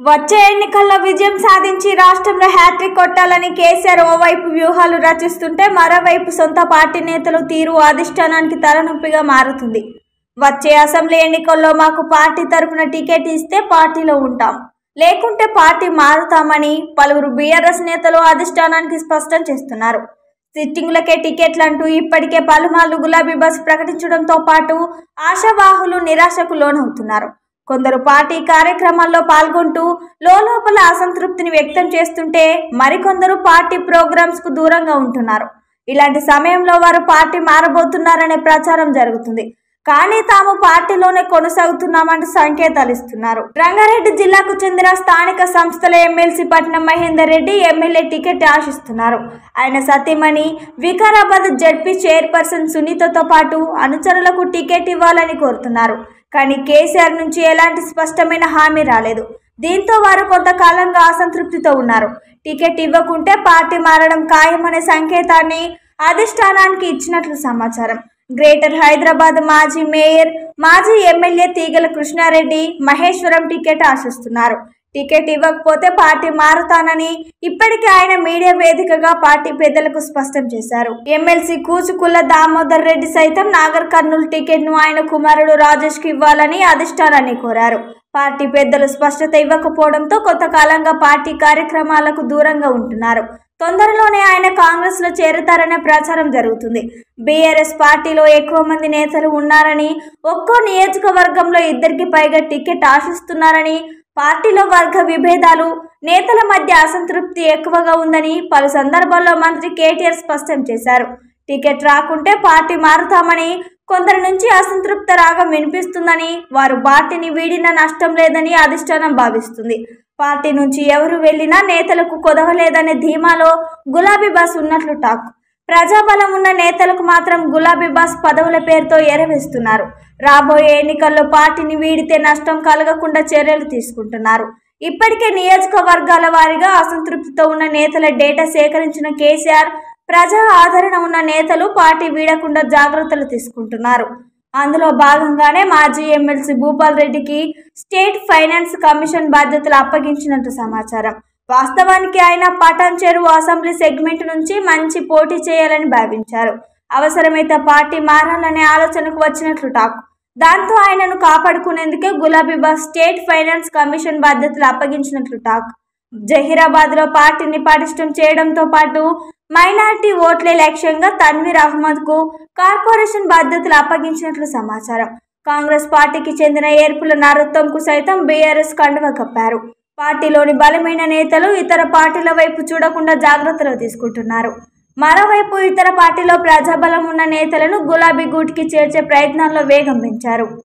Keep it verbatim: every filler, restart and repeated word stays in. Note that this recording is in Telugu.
వచ్చే ఎన్నికల్లో విజయం సాధించి రాష్ట్రంలో హ్యాట్రిక్ కొట్టాలని కేసీఆర్ ఓవైపు వ్యూహాలు రచిస్తుంటే మరోవైపు సొంత పార్టీ నేతలు తీరు అధిష్టానానికి తలనొప్పిగా మారుతుంది. వచ్చే అసెంబ్లీ ఎన్నికల్లో మాకు పార్టీ తరపున టికెట్ ఇస్తే పార్టీలో ఉంటాం, లేకుంటే పార్టీ మారుతామని పలువురు బీఆర్ఎస్ నేతలు అధిష్టానానికి స్పష్టం చేస్తున్నారు. సిట్టింగులకే టికెట్లంటూ ఇప్పటికే పలుమార్లు గులాబీ బస్ ప్రకటించడంతో పాటు ఆశావాహులు నిరాశకు లోనవుతున్నారు. కొందరు పార్టీ కార్యక్రమాల్లో పాల్గొంటూ లోలోపల అసంతృప్తిని వ్యక్తం చేస్తుంటే మరికొందరు పార్టీ ప్రోగ్రామ్స్ కు దూరంగా ఉంటున్నారు. ఇలాంటి సమయంలో వారు పార్టీ మారబోతున్నారనే ప్రచారం జరుగుతుంది. కానీ తాము పార్టీలోనే కొనసాగుతున్నామంటూ సంకేతాలు ఇస్తున్నారు. రంగారెడ్డి జిల్లాకు చెందిన స్థానిక సంస్థల ఎమ్మెల్సీ పట్నం మహేందర్ రెడ్డి ఎమ్మెల్యే టికెట్ ఆశిస్తున్నారు. ఆయన సతీమణి వికారాబాద్ జడ్పీ చైర్పర్సన్ సునీతతో పాటు అనుచరులకు టికెట్ ఇవ్వాలని కోరుతున్నారు. కానీ కేసీఆర్ నుంచి ఎలాంటి స్పష్టమైన హామీ రాలేదు. దీంతో వారు కొంతకాలంగా అసంతృప్తితో ఉన్నారు. టికెట్ ఇవ్వకుంటే పార్టీ మారడం ఖాయమనే సంకేతాన్ని అధిష్టానానికి ఇచ్చినట్లు సమాచారం. గ్రేటర్ హైదరాబాద్ మాజీ మేయర్ మాజీ ఎమ్మెల్యే తీగల కృష్ణారెడ్డి మహేశ్వరం టికెట్ ఆశిస్తున్నారు. టికెట్ ఇవ్వకపోతే పార్టీ మారుతానని ఇప్పటికే ఆయన మీడియా వేదికగా పార్టీ పెద్దలకు స్పష్టం చేశారు. ఎమ్మెల్సీ కూచుకుల్ల దామోదర్ రెడ్డి సైతం నాగర్ కర్నూలు టికెట్ ను ఆయన కుమారుడు రాజేష్ కు ఇవ్వాలని అధిష్టానాన్ని కోరారు. పార్టీ పెద్దలు స్పష్టత ఇవ్వకపోవడంతో కొంతకాలంగా పార్టీ కార్యక్రమాలకు దూరంగా ఉంటున్నారు. తొందరలోనే ఆయన కాంగ్రెస్ లో చేరతారనే ప్రచారం జరుగుతుంది. బీఆర్ఎస్ పార్టీలో ఎక్కువ మంది నేతలు ఉన్నారని, ఒక్కో నియోజకవర్గంలో ఇద్దరికి పైగా టికెట్ ఆశిస్తున్నారని, పార్టీలో వర్గ విభేదాలు, నేతల మధ్య అసంతృప్తి ఎక్కువగా ఉందని పలు సందర్భాల్లో మంత్రి కేటీఆర్ స్పష్టం చేశారు. టికెట్ రాకుంటే పార్టీ మారుతామని, కొందరి నుంచి అసంతృప్త రాగం వినిపిస్తుందని, వారు పార్టీని వీడిన నష్టం లేదని అధిష్టానం భావిస్తుంది. పార్టీ నుంచి ఎవరు వెళ్లినా నేతలకు కొదవలేదనే ధీమాలో గులాబీ బాస్ ఉన్నట్లు టాక్. ప్రజాబలం ఉన్న నేతలకు మాత్రం గులాబీ బాస్ పదవుల పేరుతో ఎరవేస్తున్నారు. రాబోయే ఎన్నికల్లో పార్టీని వీడితే నష్టం కలగకుండా చర్యలు తీసుకుంటున్నారు. ఇప్పటికే నియోజకవర్గాల వారీగా అసంతృప్తితో ఉన్న నేతల డేటా సేకరించిన కేసీఆర్ ప్రజా ఆదరణ ఉన్న నేతలు పార్టీ వీడకుండా జాగ్రత్తలు తీసుకుంటున్నారు. అందులో భాగంగానే మాజీ ఎమ్మెల్సీ భూపాల్ రెడ్డికి స్టేట్ ఫైనాన్స్ కమిషన్ బాధ్యతలు అప్పగించినట్టు సమాచారం. వాస్తవానికి ఆయన పటాన్ చెరువు అసెంబ్లీ సెగ్మెంట్ నుంచి మంచి పోటీ చేయాలని భావించారు. అవసరమైతే పార్టీ మారాలనే ఆలోచనకు వచ్చినట్లు టాక్. దాంతో ఆయనను కాపాడుకునేందుకే గులాబీ బాస్ స్టేట్ ఫైనాన్స్ కమిషన్ బాధ్యతలు అప్పగించినట్లు టాక్. జహీరాబాద్ లో పార్టీని పటిష్టం చేయడంతో పాటు మైనారిటీ ఓట్లే లక్ష్యంగా తన్వీర్ అహ్మద్ కు కార్పొరేషన్ బాధ్యతలు అప్పగించినట్లు సమాచారం. కాంగ్రెస్ పార్టీకి చెందిన ఏర్పుల నరోత్తం కు సైతం బీఆర్ఎస్ కండువ కప్పారు. పార్టీలోని బలమైన నేతలు ఇతర పార్టీల వైపు చూడకుండా జాగ్రత్తలు తీసుకుంటున్నారు. మరోవైపు ఇతర పార్టీలో ప్రజాబలం ఉన్న నేతలను గులాబీ గూటికి చేర్చే ప్రయత్నాల్లో వేగం పెంచారు.